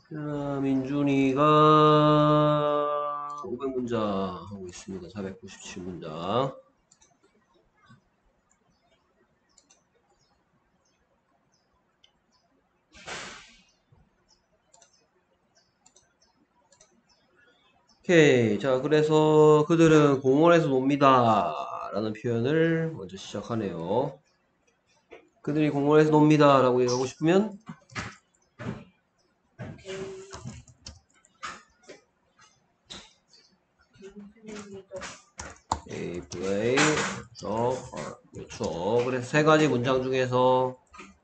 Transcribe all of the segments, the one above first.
자, 민준이가 500문장 하고 있습니다. 497문장. 오케이. 자, 그래서 그들은 공원에서 놉니다. 라는 표현을 먼저 시작하네요. 그들이 공원에서 놉니다. 라고 얘기하고 싶으면 They play the park. 그렇죠. 그래서 세 가지 문장 중에서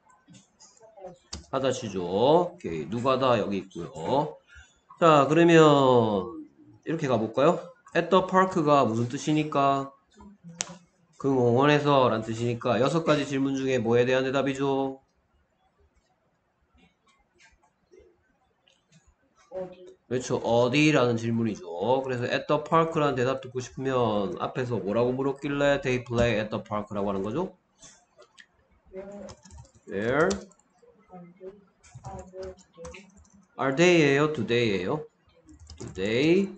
하다시죠. 오케이. 누가다 여기 있고요. 자, 그러면 이렇게 가볼까요? At the park가 무슨 뜻이니까? 그 공원에서 란 뜻이니까 6가지 질문 중에 뭐에 대한 대답이죠? 그렇죠. 어디라는 질문이죠. 그래서 at the park라는 대답 듣고 싶으면 앞에서 뭐라고 물었길래 they play at the park라고 하는 거죠? Where are they예요? Do they예요? Do they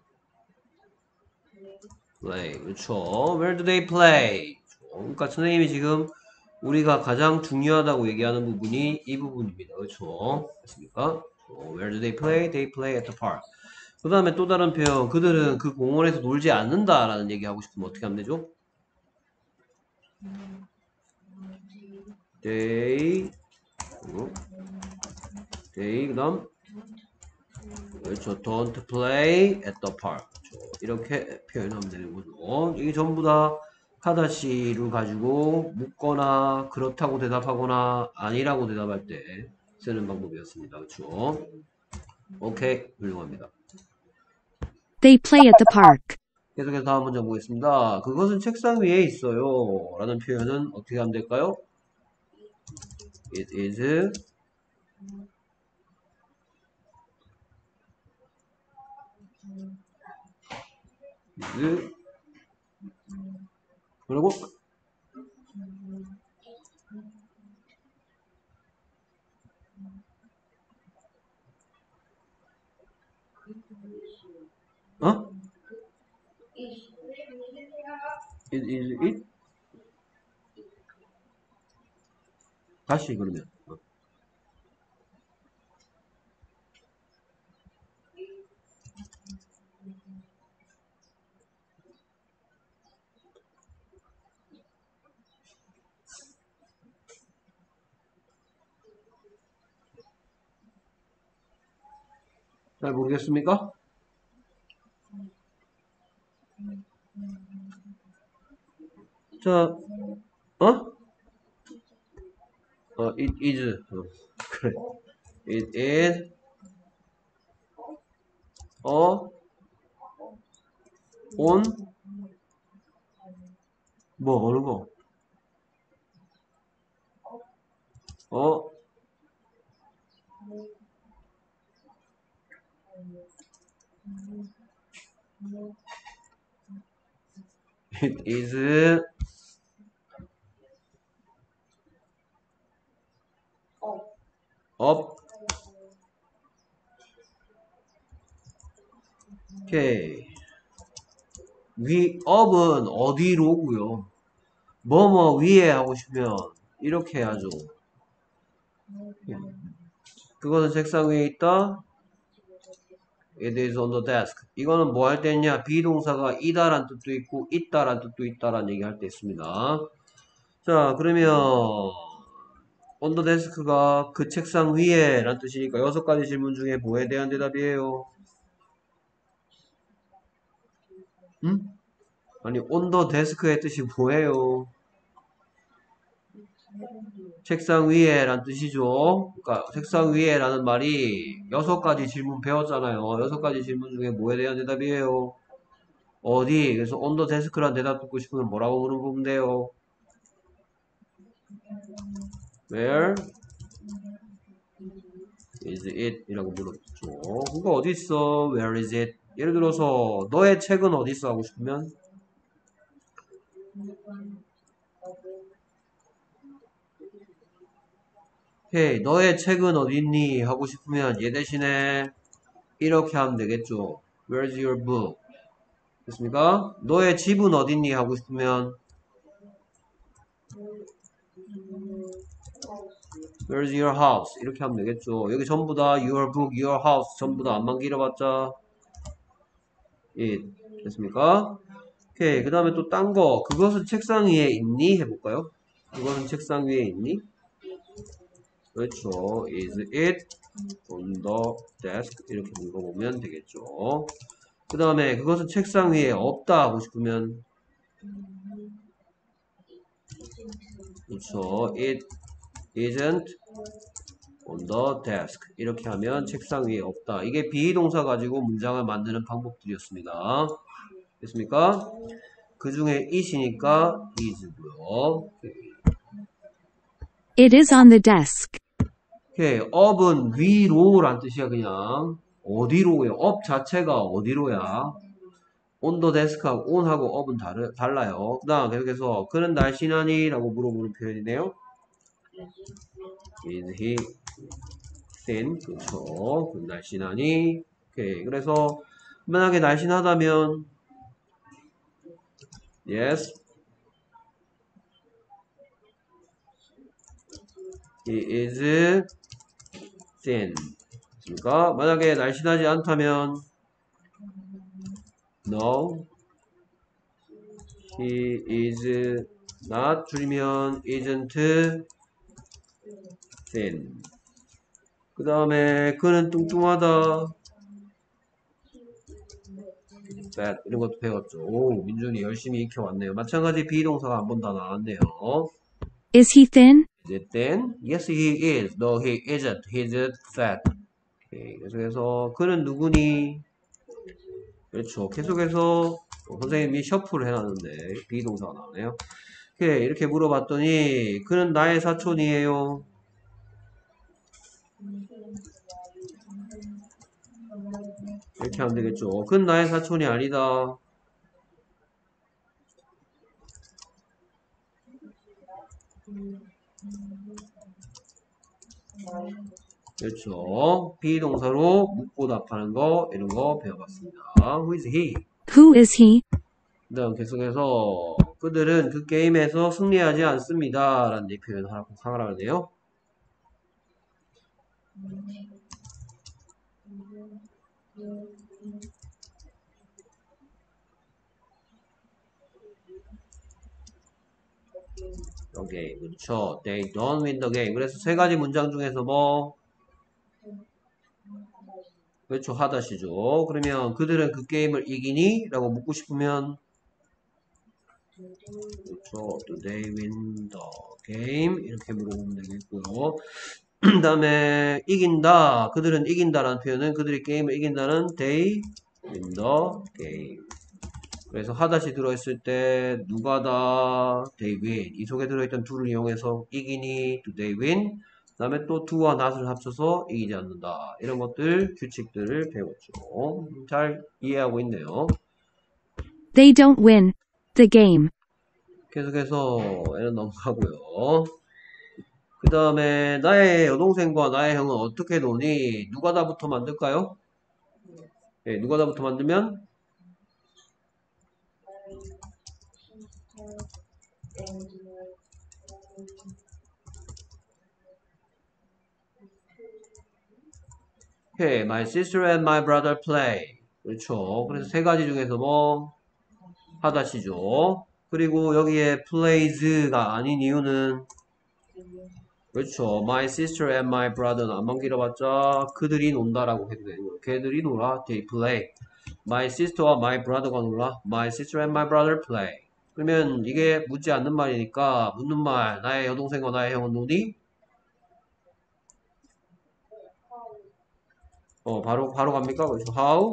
play? 그렇죠. Where do they play? 그러니까 선생님이 지금 우리가 가장 중요하다고 얘기하는 부분이 이 부분입니다. 그렇죠? 맞습니까? Where do they play? They play at the park. 그 다음에 또 다른 표현. 그들은 그 공원에서 놀지 않는다라는 얘기 하고 싶으면 어떻게 하면 되죠? They 그 다음 그렇죠. Don't play at the park. 그렇죠. 이렇게 표현하면 되는 거죠. 이게 전부 다 하다시를 가지고 묻거나 그렇다고 대답하거나 아니라고 대답할 때 쓰는 방법이었습니다. 그렇죠. 오케이, 훌륭합니다. They play at the park. 계속해서 다음 문장 보겠습니다. 그것은 책상 위에 있어요. 라는 표현은 어떻게 하면 될까요? It is 그리고 어? It is it? 다시 그러면 잘 모르겠습니까? 자, 어? it is. 그래. It is on 뭐 어느 거? 어? It is up. 오케이. 위 up은 어디로고요? 뭐뭐 위에 하고 싶으면 이렇게 해야죠. 그거는 책상 위에 있다. It is on the desk. 이거는 뭐 할 때 있냐? 비동사가 이다란 뜻도 있고 있다란 뜻도 있다란 얘기 할 때 있습니다. 자, 그러면 on the desk가 그 책상 위에 란 뜻이니까 6가지 질문 중에 뭐에 대한 대답이에요? 응? 아니 on the desk의 뜻이 뭐예요? 책상 위에 란 뜻이죠. 그러니까 책상 위에 라는 말이 6가지 질문 배웠잖아요. 6가지 질문 중에 뭐에 대한 대답이에요? 어디? 그래서 on the desk란 대답 듣고 싶으면 뭐라고 물어보면 돼요? Where is it? 이라고 물었죠. 그거 어디 있어? Where is it? 예를 들어서 너의 책은 어디 있어? 하고 싶으면 오케이, 너의 책은 어딨니? 하고 싶으면 얘 대신에 이렇게 하면 되겠죠. Where's your book? 됐습니까? 너의 집은 어딨니? 하고 싶으면 Where's your house? 이렇게 하면 되겠죠. 여기 전부 다 your book, your house 전부 다 안만 길어봤자 it. 됐습니까? 오케이. 그 다음에 또 딴 거. 그것은 책상 위에 있니? 해볼까요? 그것은 책상 위에 있니? 그렇죠. Is it on the desk? 이렇게 물어보면 되겠죠. 그 다음에 그것은 책상 위에 없다 하고 싶으면 그렇죠. It isn't on the desk. 이렇게 하면 책상 위에 없다. 이게 비동사 가지고 문장을 만드는 방법들이었습니다. 됐습니까? 그 중에 it이니까 is고요. It is on the desk. 오케이. up은 위로란 뜻이야. 그냥 어디로예요? up 자체가 어디로야? on the desk하고 on하고 up은 달라요. 그 다음 계속해서 그는 날씬하니? 라고 물어보는 표현이네요. Is he thin? 그렇죠. 그는 날씬하니? 오케이. 그래서 만약에 날씬하다면 yes, he is thin. 그러니까 만약에 날씬하지 않다면 no, he is not. 줄이면 isn't thin. 그 다음에 그는 뚱뚱하다. fat. 이런 것도 배웠죠. 오, 민준이 열심히 익혀왔네요. 마찬가지 비동사가 한 번 더 나왔네요. Is he thin? Is it thin? Yes, he is. No, he isn't. He's fat. 오케이. 계속해서 그는 누구니? 그렇죠. 계속해서 선생님이 셔플을 해놨는데 비동사가 나오네요. 오케이. 이렇게 물어봤더니 그는 나의 사촌이에요. 이렇게 하면 되겠죠. 그는 나의 사촌이 아니다. 그렇죠. 비동사로 묻고 답하는 거 이런 거 배워봤습니다. Who is he? Who is he? 그 다음 계속해서 그들은 그 게임에서 승리하지 않습니다. 라는 표현을 하라 그러네요. 오케이, 그렇죠. They don't win the game. 그래서 세 가지 문장 중에서 뭐 그렇죠. 하다시죠. 그러면 그들은 그 게임을 이기니? 라고 묻고 싶으면 그렇죠. Do they win the game? 이렇게 물어보면 되겠고요. 그 다음에 이긴다. 그들은 이긴다라는 표현은 그들이 게임을 이긴다는 they win the game. 그래서 하다시 들어있을 때 누가다 they win. 이 속에 들어있던 do를 이용해서 이기니 do they win. 그 다음에 또 do와 not을 합쳐서 이기지 않는다. 이런 것들 규칙들을 배웠죠. 잘 이해하고 있네요. They don't win the game. 계속해서 얘는 넘어가고요. 그 다음에 나의 여동생과 나의 형은 어떻게 노니? 누가 다부터 만들까요? 네, 누가 다부터 만들면 Okay, my sister and my brother play. 그렇죠. 그래서 세 가지 중에서 뭐 하다시죠. 그리고 여기에 plays가 아닌 이유는 그렇죠. My sister and my brother는 안만 길어봤자 그들이 논다라고 해도 되는 거예요. 걔들이 놀아. They play. My sister와 my brother가 놀아. My sister and my brother play. 그러면 이게 묻지 않는 말이니까 묻는 말. 나의 여동생과 나의 형은 노니? 바로 갑니까? 그렇죠. How?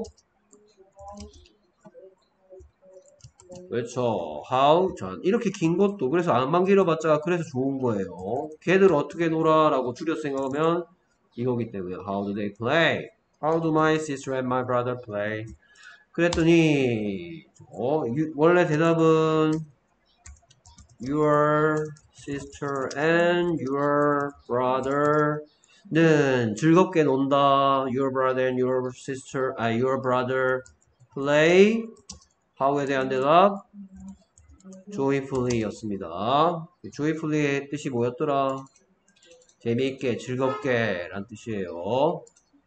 그렇죠. How? 전 이렇게 긴 것도 그래서 안만 길어봤자 그래서 좋은 거예요. 걔들 어떻게 놀아? 라고 줄여 생각하면 이거기 때문에 How do they play? How do my sister and my brother play? 그랬더니 원래 대답은 your sister and your brother는 즐겁게 논다. Your brother and your sister, your brother play. how에 대한 대답 joyfully 였습니다. joyfully의 뜻이 뭐였더라? 재미있게, 즐겁게 란 뜻이에요.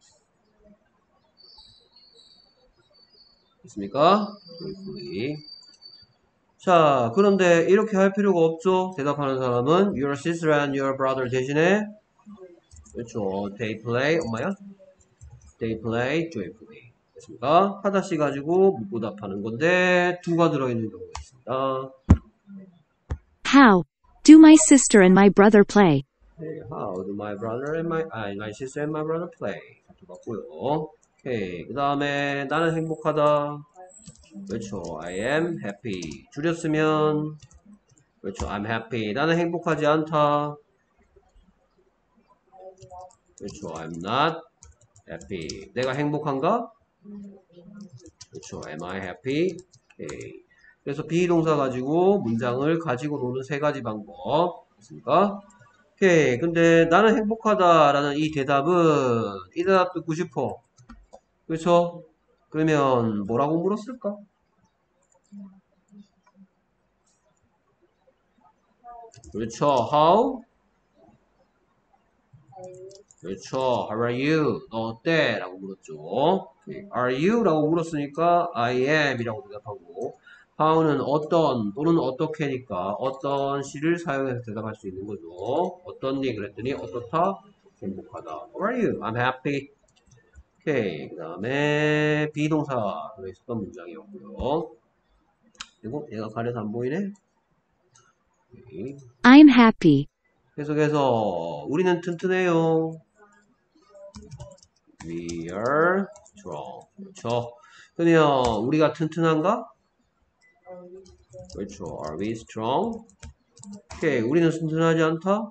됐습니까? joyfully. 자, 그런데 이렇게 할 필요가 없죠? 대답하는 사람은 your sister and your brother 대신에 그렇죠. they play, 엄마야? they play joyfully. 됐습니까? 하다시 가지고 묻고 답하는 건데 두가 들어있는 경우가 있습니다. How do my sister and my brother play? Okay, how do my brother and my sister and my brother play? 두 같고요. 오케이. 그 다음에 나는 행복하다. 그렇죠. I am happy. 줄였으면 그렇죠. I'm happy. 나는 행복하지 않다. 그렇죠. I'm not happy. 내가 행복한가? 그렇죠. Am I happy? 오케이. 그래서 비동사 가지고 문장을 가지고 노는 세 가지 방법. 됐습니까? 오케이. 근데 나는 행복하다라는 이 대답은 이 대답 듣고 싶어. 그렇죠? 그러면 뭐라고 물었을까? 그렇죠. How? 그렇죠. How are you? 너 어때? 라고 물었죠. 오케이. Are you? 라고 물었으니까 I am 이라고 대답하고 how는 어떤 또는 어떻게니까 어떤 시를 사용해서 대답할 수 있는 거죠. 어떤니? 그랬더니 어떻다? 행복하다. How are you? I'm happy. 오케이. 그 다음에 비동사 들어있었던 문장이었고요. 그리고 얘가 가려서 안 보이네? 오케이. I'm happy. 계속해서 우리는 튼튼해요. We are strong. 그렇죠. 그러면 우리가 튼튼한가? 그렇죠. Are we strong? 오케이. 우리는 튼튼하지 않다?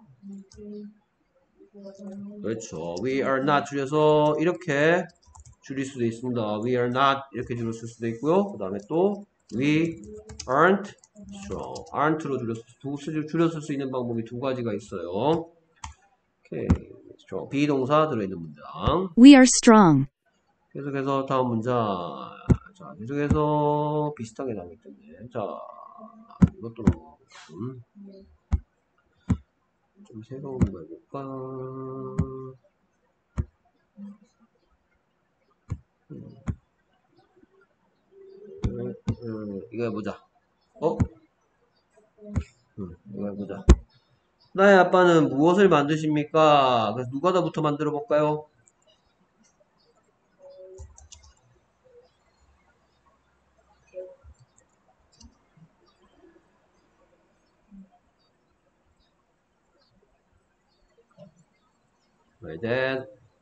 그렇죠. We are not 줄여서 이렇게 줄일 수도 있습니다. We are not 이렇게 줄였을 수도 있고요. 그 다음에 또 We aren't strong. aren't로 줄였을 수 있는 방법이 두 가지가 있어요. 오케이. strong. 비동사 들어있는 문장. We are strong. 계속해서 다음 문장. 자, 계속해서 비슷하게 나오기 때문에. 자, 이것도 좀 새로운 거 해볼까? 이거 해보자. 이거 해보자. 나의 아빠는 무엇을 만드십니까? 그래서 누가 다부터 만들어 볼까요? My dad.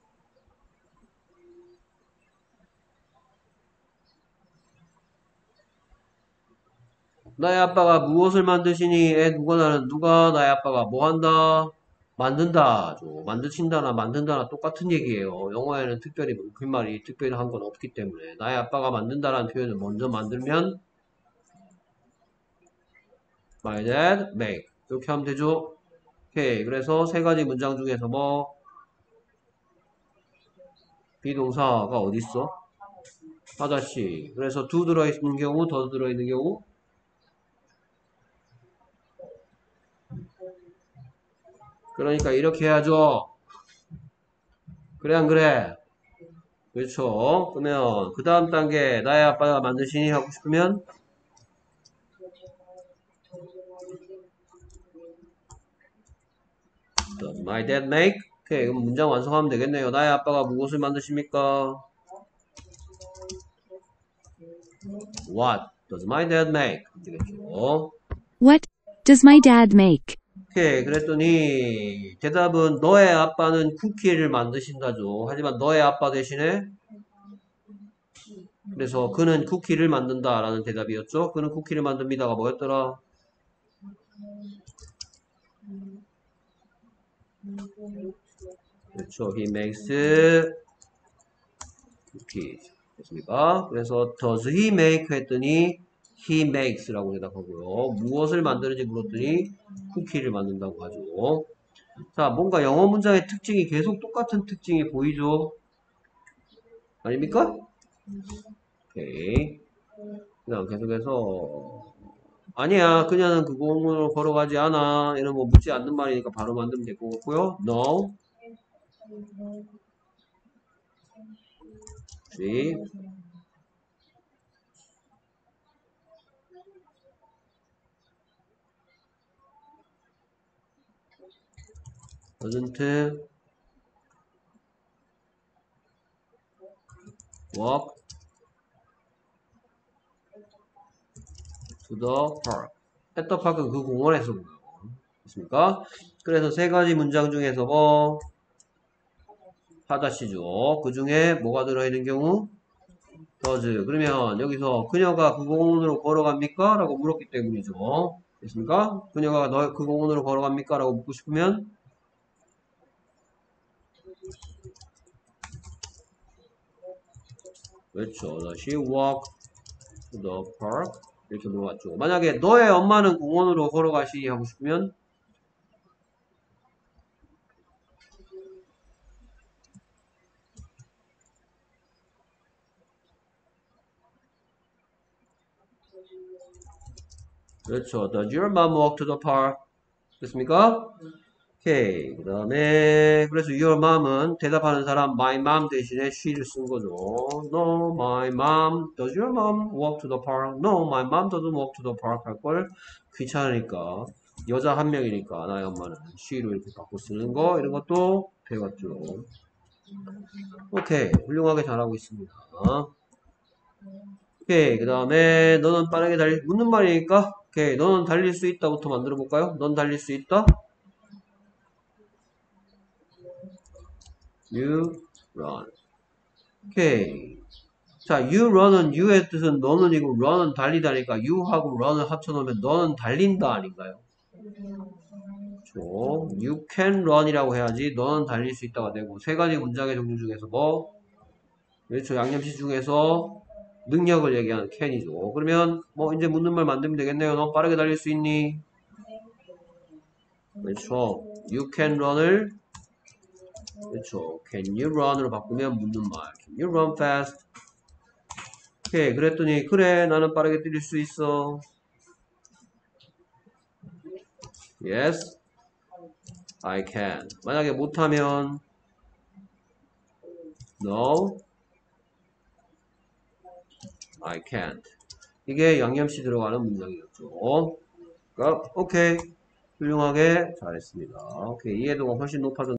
나의 아빠가 무엇을 만드시니? 누가 나의 아빠가 뭐 한다? 만든다. 만드신다나 만든다나 똑같은 얘기예요. 영어에는 특별히 귓말이 특별히 한 건 없기 때문에 나의 아빠가 만든다라는 표현을 먼저 만들면 My dad make 이렇게 하면 되죠. 오케이. 그래서 세 가지 문장 중에서 뭐 비동사가 어디 있어? 하다시. 그래서 do 들어있는 경우, does 들어있는 경우 그러니까 이렇게 해야죠. 그래 안 그래? 그렇죠. 그러면 그 다음 단계 나의 아빠가 만드시니 하고 싶으면 Does my dad make? 오케이. 그럼 문장 완성하면 되겠네요. 나의 아빠가 무엇을 만드십니까? What does my dad make? 되겠죠. What does my dad make? 오케이. 그랬더니 대답은 너의 아빠는 쿠키를 만드신다죠. 하지만 너의 아빠 대신에 그래서 그는 쿠키를 만든다 라는 대답이었죠. 그는 쿠키를 만듭니다가 뭐였더라? 그렇죠. He makes cookies. 됐습니까? 그래서 does he make 했더니 he makes라고 대답하고요. 무엇을 만드는지 물었더니 쿠키를 만든다고 하죠. 자, 뭔가 영어 문장의 특징이 계속 똑같은 특징이 보이죠? 아닙니까? 오케이. 그 다음 계속해서 아니야, 그녀는 그 공원으로 걸어가지 않아. 이런 뭐 묻지 않는 말이니까 바로 만들면 될 것 같고요. No. She doesn't walk to the park. at the park은 그 공원에서 됐습니까? 그래서 세 가지 문장 중에서 뭐 하다시죠. 그 중에 뭐가 들어있는 경우? does. 그러면 여기서 그녀가 그 공원으로 걸어갑니까? 라고 물었기 때문이죠. 됐습니까? 그녀가 그 공원으로 걸어갑니까? 라고 묻고 싶으면 그렇죠. Does she walk to the park? 이렇게 물어봤죠. 만약에 너의 엄마는 공원으로 걸어가시니 하고 싶으면 그렇죠. Does your mom walk to the park? 됐습니까? 오케이. 그 다음에 그래서 your mom은 대답하는 사람 my mom 대신에 she를 쓴 거죠. No, my mom. Does your mom walk to the park? No, my mom doesn't walk to the park 할 걸 귀찮으니까 여자 한 명이니까 나의 엄마는 she로 이렇게 바꿔 쓰는 거 이런 것도 배웠죠. 오케이. 훌륭하게 잘하고 있습니다. 오케이. 그 다음에 너는 빠르게 묻는 말이니까 오케이. 너는 달릴 수 있다부터 만들어 볼까요? 넌 달릴 수 있다? You run. 오케이. 자, you run은 you의 뜻은 너는이고 run은 달리다니까 you하고 run을 합쳐놓으면 너는 달린다 아닌가요? 그렇죠. You can run이라고 해야지 너는 달릴 수 있다가 되고 세 가지 문장의 종류 중에서 뭐 그렇죠. 양념시 중에서 능력을 얘기하는 can이죠. 그러면 뭐 이제 묻는 말 만들면 되겠네요. 너 빠르게 달릴 수 있니? 그렇죠. You can run을 그렇죠. Can you run으로 바꾸면 묻는 말. Can you run fast? 오케이. 그랬더니 그래 나는 빠르게 뛰릴 수 있어. Yes, I can. 만약에 못하면 No, I can't. 이게 양념시 들어가는 문장이었죠. 그러니까 오케이. 훌륭하게 잘했습니다. 오케이. 이해도가 훨씬 높아졌